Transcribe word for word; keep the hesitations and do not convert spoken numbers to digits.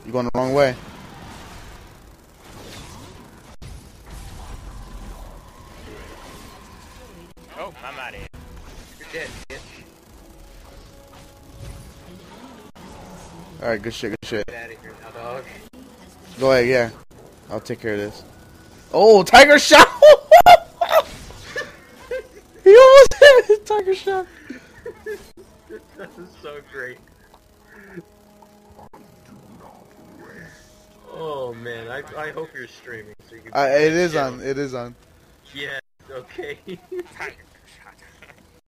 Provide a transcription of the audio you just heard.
You're going the wrong way. Oh, I'm out of here. You're dead, bitch. Alright, good shit, good shit. Get out of here now, dog. Go ahead, yeah. I'll take care of this. Oh, Tiger Shot! He almost hit his Tiger Shot. This is so great. Oh man, I I hope you're streaming so you can. Uh, it is on. It is on. Yeah. Okay. Tiger.